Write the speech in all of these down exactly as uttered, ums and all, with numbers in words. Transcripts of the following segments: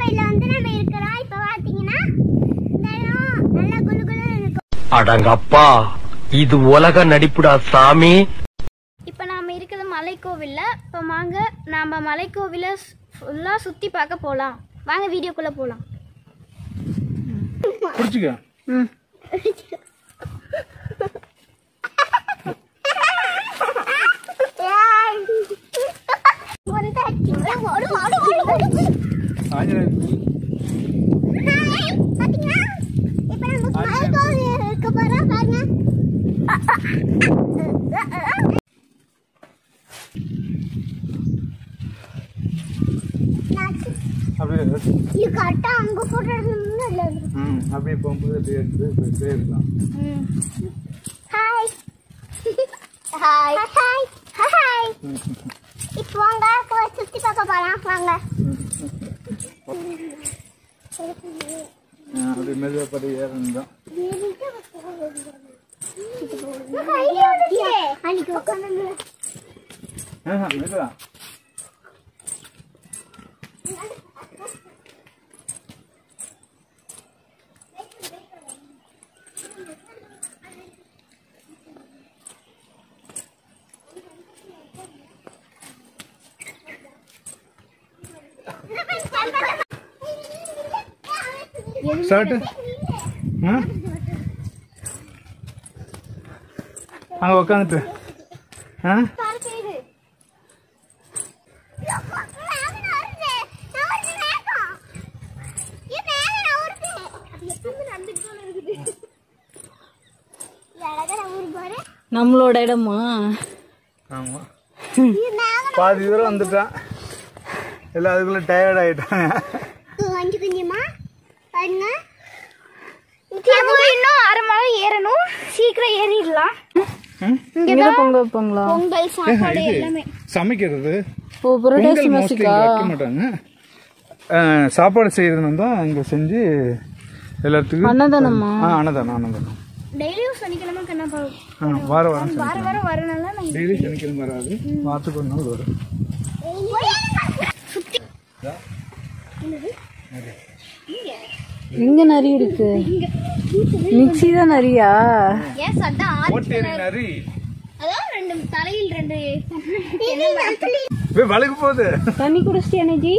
சைடுல வந்து நம்ம இருக்கறோம். இப்ப பாத்தீங்கன்னா இந்த இடம் நல்ல குளுகுளுன்னு இருக்கு. அடங்கப்பா, இது உலக நடிப்புடா சாமி. இப்ப நாம இருக்குது மலைக்கோவில்ல. இப்ப வாங்க நாம மலைக்கோவில ஃபுல்லா சுத்தி பார்க்க போலாம். வாங்க வீடியோக்குள்ள போலாம். புடிச்சுக்க. ம். அப்படியே போகும்போது அப்படியே எடுத்து போயிட்டே இருக்கலாம். Hi hi hi hi. இப்போ வாங்க போய் சுத்தி பார்க்க போலாம். வாங்க. அப்படி மெதுவா படி ஏறணும். அன்னைக்கு உட்காந்து மெதுவா ஸ்டார்ட். அங்க உட்காந்துட்டு நம்மளோட இடமா? ஆமா, பாதி தூரம் வந்துட்டான். எல்லாம் அதுக்குள்ள டயர்ட் ஆயிட்டாங்க. இன்னும் அரை மணி ஏறணும். சீக்கிரம் ஏறிடலாம். பொங்கல் வைப்பாங்களா? பொங்கல் சாப்பாடு எல்லாமே சமைக்கிறது வைக்க மாட்டாங்க. சாப்பாடு செய்யறது தான் இங்க செஞ்சு எல்லாத்துக்கும் அன்னதானமா? அன்னதானம் அன்னதானம் டெய்லியும் சனிக்கிழமை கண்ணப்பா வார வாரம் வார வாரம் வரனால டெய்லி சனிக்கிழமை வராது, வாரத்துக்கு ஒரு நாள் வரும். இங்க நிறைய இருக்கு. மிக்ஸி தான் நிறையா. எஸ் அதான் நரி. அதான் ரெண்டு தலையில் ரெண்டு வழுக்கு போகுது. தண்ணி குடிச்சிட்டியா நிஜி?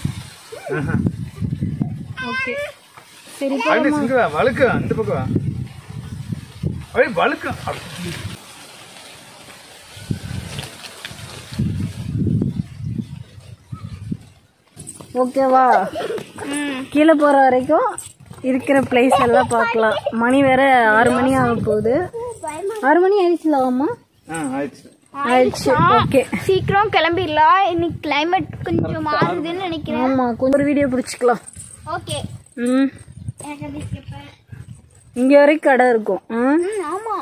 ஓகே சரி போமா. வழுக்கு அந்த பக்கம் ஐ வழுக்கு. ஓகேவா? கீழே போற வரைக்கும் இருக்கிற பிளேஸ் எல்லாம் பார்க்கலாம். மணி வேற ஆறு மணி ஆக போகுது. ஆறு மணி ஆயிடுச்சுலாமா? ஆயிடுச்சு. ஓகே சீக்கிரம் கிளம்பிடலாம். இன்னைக்கு கிளைமேட் கொஞ்சம் மாறுதுன்னு நினைக்கிறேன். ஆமா, கொஞ்சம் ஒரு வீடியோ பிடிச்சிக்கலாம். ஓகே. ம், இங்க வரைக்கும் கடை இருக்கும். ஆமா,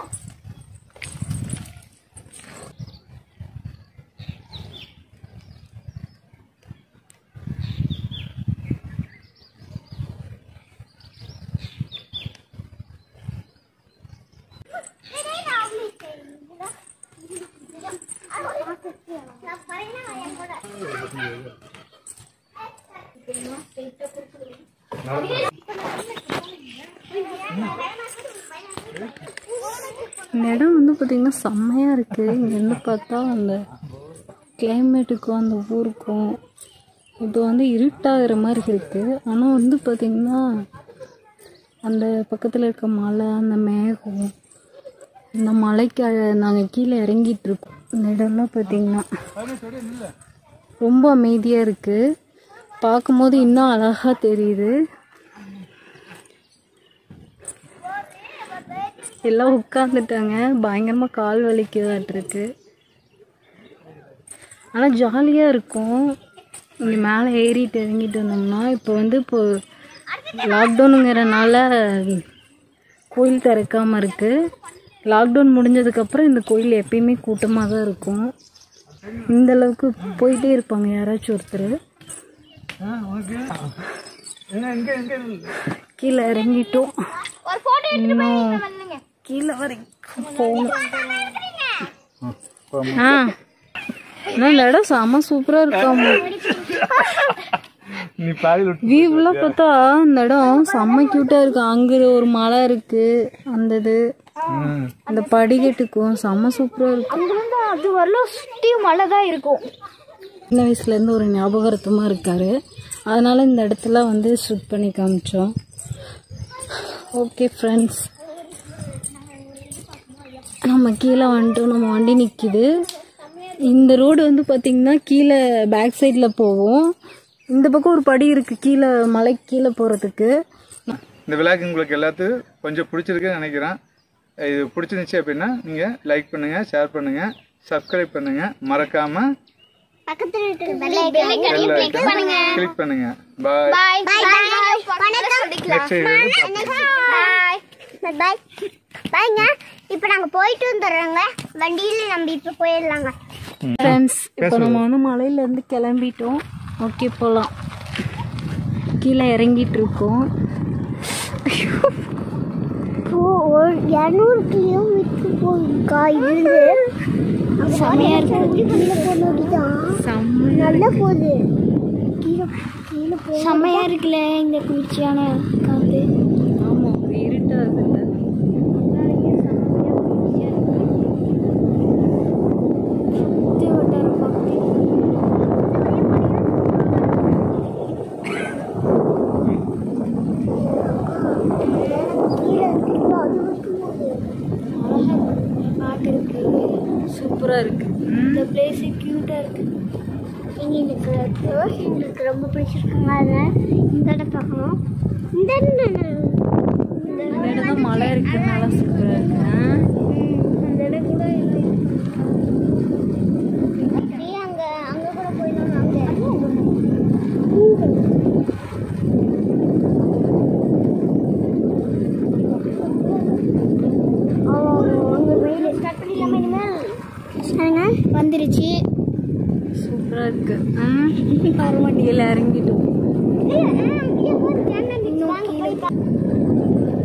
இந்த இடம் வந்து பார்த்தீங்கன்னா செம்மையாக இருக்குது. இங்கேருந்து பார்த்தா அந்த கிளைமேட்டுக்கும் அந்த ஊருக்கும் இப்போ வந்து இருட்டாகிற மாதிரி இருக்குது. ஆனால் வந்து பார்த்திங்கன்னா அந்த பக்கத்தில் இருக்க மலை, அந்த மேகம், இந்த மலைக்கு நாங்கள் கீழே இறங்கிட்டுருக்கோம். இந்த இடம்லாம் பார்த்திங்கன்னா ரொம்ப அமைதியாக இருக்குது. பார்க்கும்போது இன்னும் அழகாக தெரியுது. எல்லாம் உட்காந்துட்டாங்க. பயங்கரமாக கால் வலிக்குதாட்டிருக்கு. ஆனால் ஜாலியாக இருக்கும். இங்கே மேலே ஏறிட்டு இறங்கிட்டு வந்தோம்னா இப்போ வந்து இப்போ லாக்டவுனுங்கிறனால கோயில் திறக்காமல் இருக்குது. லாக்டவுன் முடிஞ்சதுக்கப்புறம் இந்த கோயில் எப்பயுமே கூட்டமாக தான் இருக்கும். இந்தளவுக்கு போயிட்டே இருப்பாங்க யாராச்சும் ஒருத்தர். கீழே இறங்கிட்டோம். இன்னும் கீழே வரைக்கும் போகணும். ஆ, இந்த இடம் செம்ம சூப்பராக இருக்காம. நீ பாதியில் வியூலாம் பார்த்தா இந்த இடம் செம்ம கியூட்டா இருக்கு. அங்க ஒரு மலை இருக்கு, அந்த இது அந்த படிக்கட்டுக்கும் செம்ம சூப்பரா இருக்கு. அங்கிருந்து அது வரலாம் சுற்றியும் மழை தான் இருக்கும். சின்ன வயசுல இருந்து ஒரு ஞாபகார்த்தமா இருக்காரு, அதனால இந்த இடத்துல வந்து ஷூட் பண்ணி காமிச்சோம். ஓகே ஃப்ரெண்ட்ஸ், நம்ம கீழே வந்துட்டோம். நம்ம வண்டி நிற்கிது. இந்த ரோடு வந்து பார்த்தீங்கன்னா கீழே பேக் சைடில் போவோம். இந்த பக்கம் ஒரு படி இருக்குது கீழே மலைக்கு கீழே போகிறதுக்கு. இந்த விழாக்கு உங்களுக்கு எல்லாத்துக்கும் கொஞ்சம் பிடிச்சிருக்குன்னு நினைக்கிறேன். இது பிடிச்சிருந்துச்சு அப்படின்னா நீங்கள் லைக் பண்ணுங்கள், ஷேர் பண்ணுங்கள், சப்ஸ்கிரைப் பண்ணுங்கள், மறக்காமல் பக்கத்துல இருக்கிற பெல் ஐகானையும் கிளிக் பண்ணுங்க. கிளிக் பண்ணுங்கள். பாய். பாய் பாய். நெக்ஸ்ட் பாய் பாய் பாய்ங்க. இப்போ நாங்க போயிட்டு வந்துடுறோங்க. வண்டியில நம்ம இப்போ போயிடலாங்க. ஃப்ரெண்ட்ஸ், இப்போ நம்ம வந்து மலையிலேருந்து கிளம்பிட்டோம். ஓகே போகலாம். கீழே இறங்கிட்டு இருக்கோம். இரநூறு கிலோமீட்டர் போயிருக்கா இது. செம்மையா இருக்கு. நல்லா போகுது. செம்மையா இருக்குல்ல இந்த குளிர்ச்சியான காத்து. ஆமாம், இருட்டாக இருக்குல்ல. சூப்பரா இருக்கு. இந்த பிளேஸ் கியூட்டா இருக்கு. இங்க இந்த ரோஸ் எங்களுக்கு ரொம்ப பிடிச்சிருக்குங்க. அதனால இந்த இடம் பார்க்கணும். இந்த இந்த இடம் தான் மழை இருக்கிறதுனால சூப்பரா இருக்கு. அந்த இடம் கூட அங்க அங்க கூட போயிடணும். அங்க வந்துருச்சு. சூப்பரா இருக்கு. கீழே இறங்கிட்டோம்.